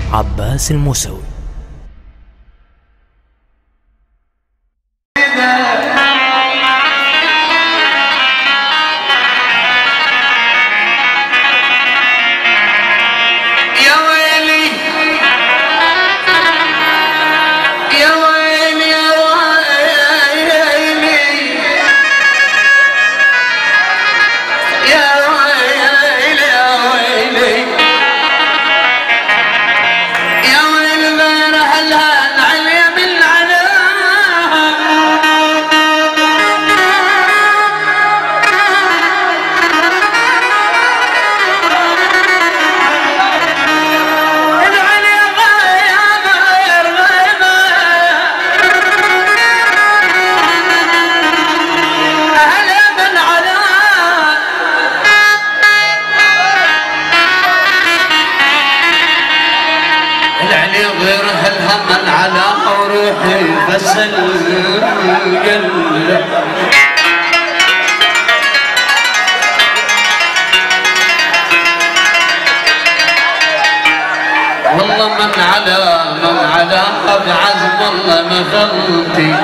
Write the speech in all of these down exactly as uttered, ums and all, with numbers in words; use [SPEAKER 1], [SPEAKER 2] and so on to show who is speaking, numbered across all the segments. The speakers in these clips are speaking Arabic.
[SPEAKER 1] عباس الموسوي.
[SPEAKER 2] غير هالهم على روحي بس القلب والله من على من على بعزم الله مغلطي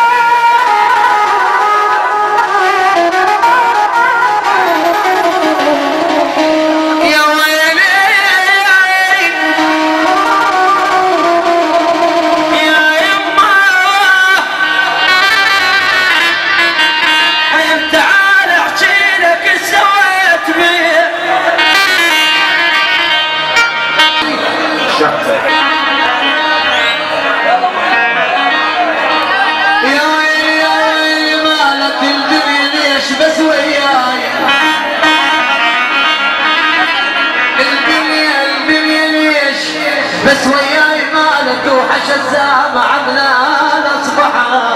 [SPEAKER 2] بس وياي مالك وحش السامع عملان اصبحها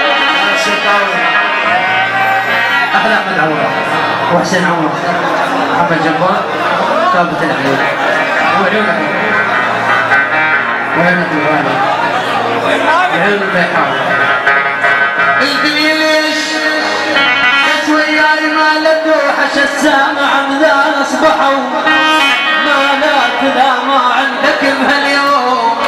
[SPEAKER 2] احلى احمد عوض وحسين عمر محمد جبار ثابت العيون وعيون وعيون الغالي وعيون البيحاء الدنيا ليش بس وياي مالك وحش السامع عملان اصبحوا مالك لا ما عندك بهاليوم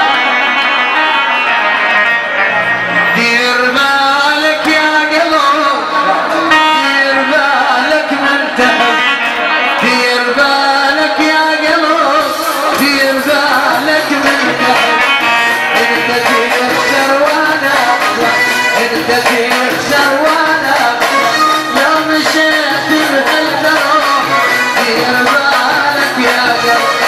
[SPEAKER 2] دير بالك يا قلب دير بالك من تحب دير بالك يا قلب دير بالك من تحب انت تخسر وانا انت تخسر وانا لو مشيت بهالدروب دير بالك يا قلب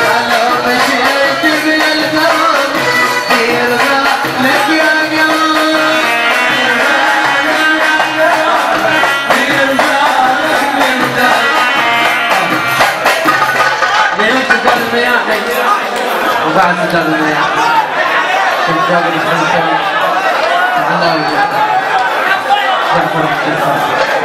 [SPEAKER 2] وبعد مدار المياه كنت جابر يسلم على جعفر الشيخ